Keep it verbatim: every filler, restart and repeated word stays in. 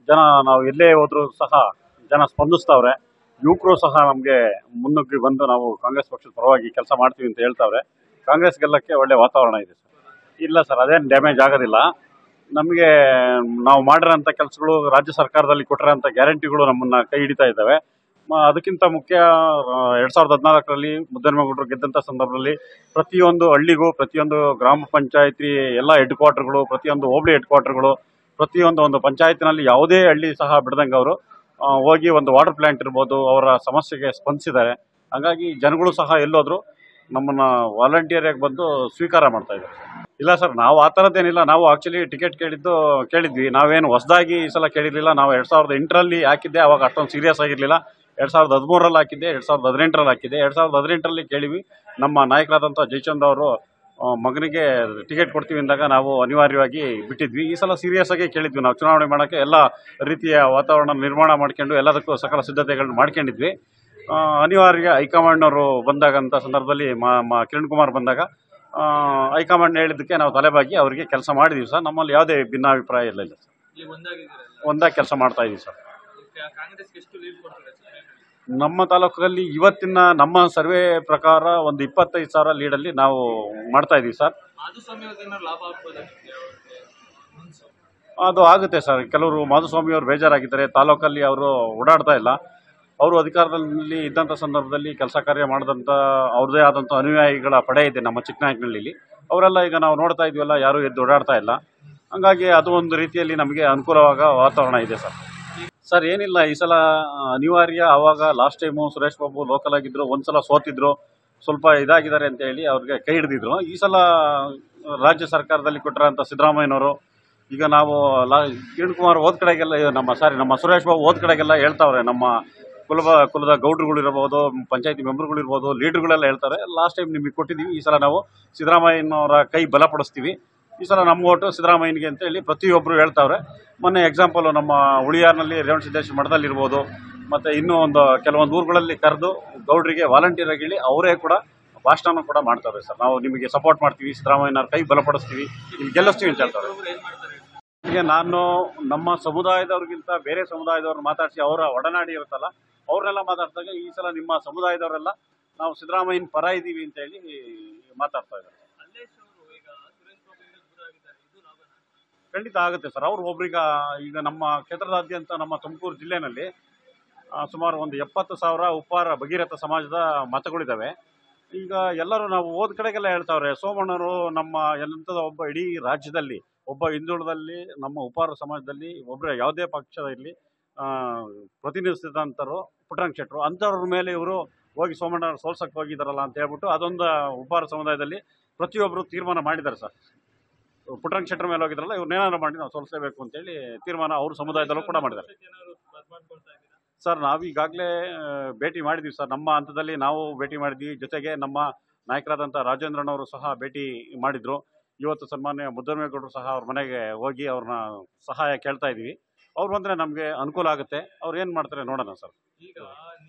ಜನ ನಾವು ಎಲ್ಲೇ ಹೋದ್ರೂ ಸಹ ಜನ ಸ್ಪಂದಿಸ್ತಾವ್ರೆ. ಯುವಕರು ಸಹ ನಮಗೆ ಮುನ್ನುಗ್ಗಿ ಬಂದು ನಾವು ಕಾಂಗ್ರೆಸ್ ಪಕ್ಷದ ಪರವಾಗಿ ಕೆಲಸ ಮಾಡ್ತೀವಿ ಅಂತ ಹೇಳ್ತಾವ್ರೆ. ಕಾಂಗ್ರೆಸ್ ಗೆಲ್ಲಕ್ಕೆ ಒಳ್ಳೆ ವಾತಾವರಣ ಇದೆ ಸರ್. ಇಲ್ಲ ಸರ್, ಅದೇನು ಡ್ಯಾಮೇಜ್ ಆಗೋದಿಲ್ಲ. ನಮಗೆ ನಾವು ಮಾಡಿರೋಂಥ ಕೆಲಸಗಳು, ರಾಜ್ಯ ಸರ್ಕಾರದಲ್ಲಿ ಕೊಟ್ಟಿರೋಂಥ ಗ್ಯಾರಂಟಿಗಳು ನಮ್ಮನ್ನ ಕೈ ಹಿಡಿತಾ ಇದ್ದಾವೆ. ಅದಕ್ಕಿಂತ ಮುಖ್ಯ, ಎರಡ್ ಸಾವಿರದ ಹದಿನಾಲ್ಕರಲ್ಲಿ ಮುದ್ದನ್ಮೇಗೌಡರು ಗೆದ್ದಂಥ ಸಂದರ್ಭದಲ್ಲಿ ಪ್ರತಿಯೊಂದು ಹಳ್ಳಿಗೂ, ಪ್ರತಿಯೊಂದು ಗ್ರಾಮ ಪಂಚಾಯತಿ ಎಲ್ಲ ಹೆಡ್ ಕ್ವಾರ್ಟರ್ಗಳು, ಪ್ರತಿಯೊಂದು ಹೋಬಳಿ ಹೆಡ್ ಕ್ವಾರ್ಟರ್ಗಳು, ಪ್ರತಿಯೊಂದು ಒಂದು ಪಂಚಾಯತ್ನಲ್ಲಿ ಯಾವುದೇ ಹಳ್ಳಿ ಸಹ ಬಿಡದಂಗೆ ಅವರು ಹೋಗಿ ಒಂದು ವಾಟರ್ ಪ್ಲಾಂಟ್ ಇರ್ಬೋದು, ಅವರ ಸಮಸ್ಯೆಗೆ ಸ್ಪಂದಿಸಿದ್ದಾರೆ. ಹಾಗಾಗಿ ಜನಗಳು ಸಹ ಎಲ್ಲೋದ್ರು ನಮ್ಮನ್ನ ವಾಲಂಟಿಯರ್ ಆಗಿ ಬಂದು ಸ್ವೀಕಾರ ಮಾಡ್ತಾ ಇದ್ದಾರೆ. ಇಲ್ಲ ಸರ್, ನಾವು ಆ ಥರದ್ದೇನಿಲ್ಲ. ನಾವು ಆಕ್ಚುಲಿ ಟಿಕೆಟ್ ಕೇಳಿದ್ದು ಕೇಳಿದ್ವಿ. ನಾವೇನು ಹೊಸದಾಗಿ ಈ ಸಲ ಕೇಳಿರಲಿಲ್ಲ. ನಾವು ಎರಡ್ ಸಾವಿರದ ಎಂಟರಲ್ಲಿ ಹಾಕಿದ್ದೆ, ಅವಾಗ ಅಷ್ಟೊಂದು ಸೀರಿಯಸ್ ಆಗಿರಲಿಲ್ಲ. ಎರಡ್ ಸಾವಿರದ ಹದಿಮೂರರಲ್ಲಿ ಹಾಕಿದ್ದೆ, ಎರಡ್ ಸಾವಿರದ ಹದಿನೆಂಟರಲ್ಲಿ ಹಾಕಿದ್ದೆ. ಎರಡ್ ಸಾವಿರದ ಹದಿನೆಂಟರಲ್ಲಿ ಕೇಳಿವಿ. ನಮ್ಮ ನಾಯಕರಾದಂಥ ಜಯಚಂದ್ರ ಅವರು ಮಗನಿಗೆ ಟಿಕೆಟ್ ಕೊಡ್ತೀವಿ ಅಂದಾಗ ನಾವು ಅನಿವಾರ್ಯವಾಗಿ ಬಿಟ್ಟಿದ್ವಿ. ಈ ಸಲ ಸೀರಿಯಸ್ ಆಗಿ ಕೇಳಿದ್ವಿ. ನಾವು ಚುನಾವಣೆ ಮಾಡೋಕ್ಕೆ ಎಲ್ಲ ರೀತಿಯ ವಾತಾವರಣ ನಿರ್ಮಾಣ ಮಾಡ್ಕೊಂಡು ಎಲ್ಲದಕ್ಕೂ ಸಕಲ ಸಿದ್ಧತೆಗಳನ್ನ ಮಾಡ್ಕೊಂಡಿದ್ವಿ. ಅನಿವಾರ್ಯ ಹೈಕಮಾಂಡ್ನವರು ಬಂದಾಗಂಥ ಸಂದರ್ಭದಲ್ಲಿ ಮಾ ಕಿರಣ್ ಕುಮಾರ್ ಬಂದಾಗ ಹೈಕಮಾಂಡ್ ಹೇಳಿದ್ದಕ್ಕೆ ನಾವು ತಲೆಬಾಗಿ ಅವರಿಗೆ ಕೆಲಸ ಮಾಡಿದೀವಿ ಸರ್. ನಮ್ಮಲ್ಲಿ ಯಾವುದೇ ಭಿನ್ನಾಭಿಪ್ರಾಯ ಇಲ್ಲ ಇಲ್ಲ ಸರ್. ಒಂದಾಗಿ ಕೆಲಸ ಮಾಡ್ತಾ ಇದೀವಿ ಸರ್. ನಮ್ಮ ತಾಲೂಕಲ್ಲಿ ಇವತ್ತಿನ ನಮ್ಮ ಸರ್ವೆ ಪ್ರಕಾರ ಒಂದು ಇಪ್ಪತ್ತೈದು ಸಾವಿರ ಲೀಡಲ್ಲಿ ನಾವು ಮಾಡ್ತಾ ಇದೀವಿ ಸರ್. ಅದು ಆಗುತ್ತೆ ಸರ್. ಕೆಲವರು ಮಾಧುಸ್ವಾಮಿ ಅವರು ಬೇಜಾರಾಗಿದ್ದಾರೆ. ತಾಲೂಕಲ್ಲಿ ಅವರು ಓಡಾಡ್ತಾ ಇಲ್ಲ. ಅವರು ಅಧಿಕಾರದಲ್ಲಿ ಇದ್ದಂಥ ಸಂದರ್ಭದಲ್ಲಿ ಕೆಲಸ ಕಾರ್ಯ ಮಾಡಿದಂಥ ಅವ್ರದ್ದೇ ಆದಂಥ ಅನುಯಾಯಿಗಳ ಪಡೆ ಇದೆ ನಮ್ಮ ಚಿಕ್ಕನಾಯಕನಹಳ್ಳಿಲಿ. ಅವರೆಲ್ಲ ಈಗ ನಾವು ನೋಡ್ತಾ ಇದೀವಲ್ಲ, ಯಾರು ಎದ್ದು ಓಡಾಡ್ತಾ ಇಲ್ಲ. ಹಂಗಾಗಿ ಅದು ಒಂದು ರೀತಿಯಲ್ಲಿ ನಮಗೆ ಅನುಕೂಲವಾಗ ವಾತಾವರಣ ಇದೆ ಸರ್. ಸರ್ ಏನಿಲ್ಲ, ಈ ಸಲ ಅನಿವಾರ್ಯ. ಆವಾಗ last time Suresh Babu local ಆಗಿದ್ರು, ಒಂದ್ಸಲ ಸೋತಿದ್ರು, ಸ್ವಲ್ಪ ಇದಾಗಿದ್ದಾರೆ ಅಂತ ಹೇಳಿ ಅವ್ರಿಗೆ ಕೈ ಹಿಡಿದಿದ್ರು. ಈ ಸಲ ರಾಜ್ಯ ಸರ್ಕಾರದಲ್ಲಿ ಕೊಟ್ಟಿರೋಂಥ ಸಿದ್ದರಾಮಯ್ಯನವರು, ಈಗ ನಾವು ಲಾ ಕಿರಣ್ ಕುಮಾರ್ ಹೋದ ಕಡೆಗೆಲ್ಲ ನಮ್ಮ ಸಾರಿ ನಮ್ಮ ಸುರೇಶ್ ಬಾಬು ಹೋದ ಕಡೆಗೆಲ್ಲ ಹೇಳ್ತಾವ್ರೆ. ನಮ್ಮ ಕುಲಬ ಕುಲದ ಗೌಡ್ರುಗಳು ಇರ್ಬೋದು, ಪಂಚಾಯತಿ ಮೆಂಬರ್ಗಳು ಇರ್ಬೋದು, ಲೀಡರ್ಗಳೆಲ್ಲ ಹೇಳ್ತಾರೆ, ಲಾಸ್ಟ್ ಟೈಮ್ ನಿಮಗೆ ಕೊಟ್ಟಿದ್ದೀವಿ, ಈ ಸಲ ನಾವು ಸಿದ್ದರಾಮಯ್ಯನವರ ಕೈ ಬಲಪಡಿಸ್ತೀವಿ, ಈ ಸಲ ನಮ್ಮ ಓಟು ಸಿದ್ದರಾಮಯ್ಯನಿಗೆ ಅಂತ ಹೇಳಿ ಪ್ರತಿಯೊಬ್ಬರು ಹೇಳ್ತಾವ್ರೆ. ಮೊನ್ನೆ ಎಕ್ಸಾಂಪಲ್ ನಮ್ಮ ಉಳಿಯಾರ್ನಲ್ಲಿ ರೇವಣ ಸಿದ್ದೇಶ್ವರ ಮಠದಲ್ಲಿ ಇರ್ಬೋದು, ಮತ್ತು ಇನ್ನೂ ಒಂದು ಕೆಲವೊಂದು ಊರುಗಳಲ್ಲಿ ಕರೆದು ಗೌಡ್ರಿಗೆ ವಾಲಂಟಿಯರ್ ಆಗಿ ಹೇಳಿ ಅವರೇ ಕೂಡ ಭಾಷಣ ಕೂಡ ಮಾಡ್ತಾರೆ ಸರ್. ನಾವು ನಿಮಗೆ ಸಪೋರ್ಟ್ ಮಾಡ್ತೀವಿ, ಸಿದ್ದರಾಮಯ್ಯನವ್ರ ಕೈ ಬಲಪಡಿಸ್ತೀವಿ, ಇಲ್ಲಿ ಗೆಲ್ಲಿಸ್ತೀವಿ ಅಂತ ಹೇಳ್ತಾರೆ. ಈಗ ನಾನು ನಮ್ಮ ಸಮುದಾಯದವ್ರಿಗಿಂತ ಬೇರೆ ಸಮುದಾಯದವ್ರು ಮಾತಾಡಿಸಿ ಅವರ ಒಡನಾಡಿ ಇರುತ್ತಲ್ಲ, ಅವ್ರನ್ನೆಲ್ಲ ಮಾತಾಡ್ದಾಗ ಈ ಸಲ ನಿಮ್ಮ ಸಮುದಾಯದವರೆಲ್ಲ ನಾವು ಸಿದ್ದರಾಮಯ್ಯನ ಪರ ಇದ್ದೀವಿ ಅಂತ ಹೇಳಿ ಮಾತಾಡ್ತಾ ಇದ್ದಾರೆ. ಖಂಡಿತ ಆಗುತ್ತೆ ಸರ್. ಅವ್ರು ಒಬ್ರೀಗ ಈಗ ನಮ್ಮ ಕ್ಷೇತ್ರದಾದ್ಯಂತ ನಮ್ಮ ತುಮಕೂರು ಜಿಲ್ಲೆನಲ್ಲಿ ಸುಮಾರು ಒಂದು ಎಪ್ಪತ್ತು ಸಾವಿರ ಉಪ್ಪಾರ ಭಗೀರಥ ಸಮಾಜದ ಮತಗಳಿದ್ದಾವೆ. ಈಗ ಎಲ್ಲರೂ ನಾವು ಹೋದ ಕಡೆಗೆಲ್ಲ ಹೇಳ್ತಾವ್ರೆ, ಸೋಮಣ್ಣವರು ನಮ್ಮ ಎಂಥದ ಒಬ್ಬ ಇಡೀ ರಾಜ್ಯದಲ್ಲಿ ಒಬ್ಬ ಹಿಂದುಳಿದಲ್ಲಿ ನಮ್ಮ ಉಪ್ಪಾರ ಸಮಾಜದಲ್ಲಿ ಒಬ್ಬರೇ ಯಾವುದೇ ಪಕ್ಷ ಇರಲಿ ಪ್ರತಿನಿಧಿಸಿದಂಥವ್ರು ಪುಟ್ಟರಂಗ ಶೆಟ್ಟರು, ಅಂಥವ್ರ ಮೇಲೆ ಇವರು ಹೋಗಿ ಸೋಮಣ್ಣವ್ರು ಸೋಲ್ಸಕ್ಕೆ ಹೋಗಿದ್ದಾರಲ್ಲ ಅಂತ ಹೇಳ್ಬಿಟ್ಟು ಅದೊಂದು ಉಪ್ಪಾರ ಸಮುದಾಯದಲ್ಲಿ ಪ್ರತಿಯೊಬ್ಬರು ತೀರ್ಮಾನ ಮಾಡಿದ್ದಾರೆ ಸರ್. ಪುಟ್ಟರಂಗ ಶೆಟ್ಟರ ಮೇಲೆ ಹೋಗಿದ್ರಲ್ಲ, ಇವ್ರನ್ನೇನಾದ್ರು ಮಾಡಿ ನಾವು ಸೋಲಿಸಲೇಬೇಕು ಅಂತೇಳಿ ತೀರ್ಮಾನ ಅವ್ರ ಸಮುದಾಯದಲ್ಲೂ ಕೂಡ ಮಾಡಿದ್ದಾರೆ ಸರ್. ನಾವು ಈಗಾಗಲೇ ಭೇಟಿ ಮಾಡಿದ್ದೀವಿ ಸರ್. ನಮ್ಮ ಹಂತದಲ್ಲಿ ನಾವು ಭೇಟಿ ಮಾಡಿದ್ವಿ. ಜೊತೆಗೆ ನಮ್ಮ ನಾಯಕರಾದಂಥ ರಾಜೇಂದ್ರನವರು ಸಹ ಭೇಟಿ ಮಾಡಿದ್ರು. ಇವತ್ತು ಸನ್ಮಾನ್ಯ ಮುದ್ದನ್ಮೇಗೌಡರು ಸಹ ಅವ್ರ ಮನೆಗೆ ಹೋಗಿ ಅವ್ರನ್ನ ಸಹಾಯ ಕೇಳ್ತಾ ಇದ್ದೀವಿ. ಅವ್ರು ಬಂದರೆ ನಮಗೆ ಅನುಕೂಲ ಆಗುತ್ತೆ. ಅವ್ರು ಏನು ಮಾಡ್ತಾರೆ ನೋಡೋಣ ಸರ್.